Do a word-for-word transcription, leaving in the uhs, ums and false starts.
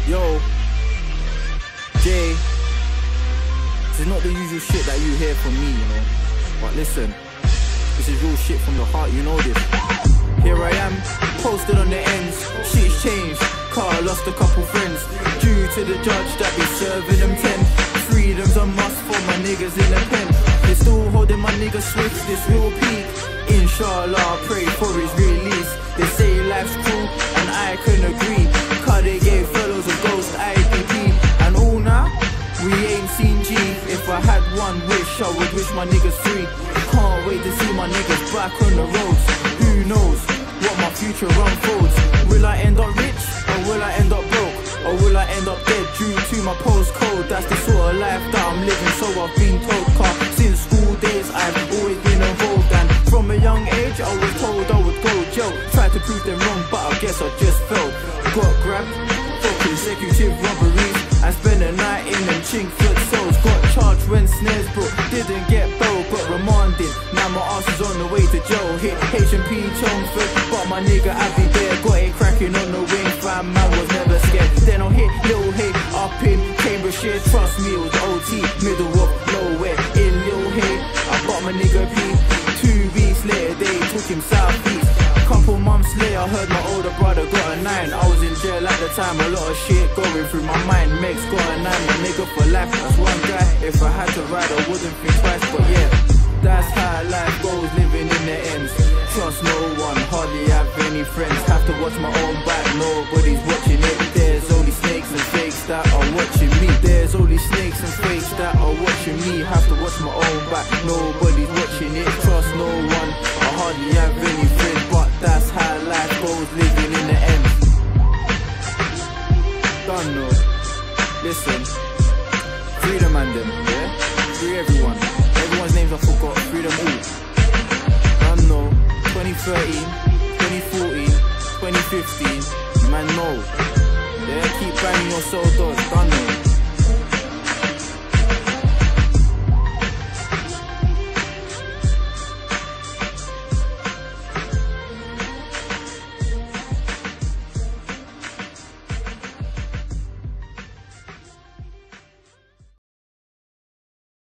Yo, Jay, this is not the usual shit that you hear from me, you know. But listen, this is real shit from the heart, you know this. Here I am, posted on the ends. Shit's changed, car lost a couple friends. Due to the judge that be serving them ten. Freedom's a must for my niggas in the pen. They still holding my nigga Swift, this real peak. Inshallah, pray for his release. They say life's cruel, and I can agree. Cause they gave fellows a ghost I D P. And all now, we ain't seen G. If I had one wish, I would wish my niggas free. Can't wait to see my niggas back on the roads. Who knows what my future unfolds? Will I end up rich, or will I end up broke? Or will I end up dead due to my postcode? That's the sort of life that I'm living, so I've been told. Cause since school days I've always been involved. And from a young age I was told I would go jail. Tried to prove them wrong, but I guess I just failed. Got grabbed for consecutive robberies. I spent a night in them chink foot cells. Got charged when snares broke, didn't get bail, but remanded. Now my ass is on the way to jail. Hit H and P Chelmsford, but my nigga Abby there. Got it cracking on the wing, fam, man was never scared. Then I hit Lil Hay up in Cambridgeshire. Trust me, it was O T, middle of nowhere in Lil Hay. I got my nigga P. Two weeks later they took him southeast. Couple months later I heard my older brother got a nine. I was in jail at the time, a lot of shit going through my mind. Megs got a nine, my nigga for life, that's one guy. If I had to ride I wouldn't think twice, but yeah, that's how life goes, living in the ends. Trust no one, hardly have any friends. Have to watch my own back, nobody's watching it. There's only snakes and fakes that are watching me. There's only snakes and fakes that are watching me. Have to watch my own back, nobody's watching it. Trust no one, I hardly have any friends. But that's how life goes, living in the end. Done no. Listen, freedom and them, yeah? Free everyone. Everyone's names I forgot, free them all. Done no. twenty thirteen, twenty fourteen, twenty fifteen, man no. Yeah, keep banging your soul doors, done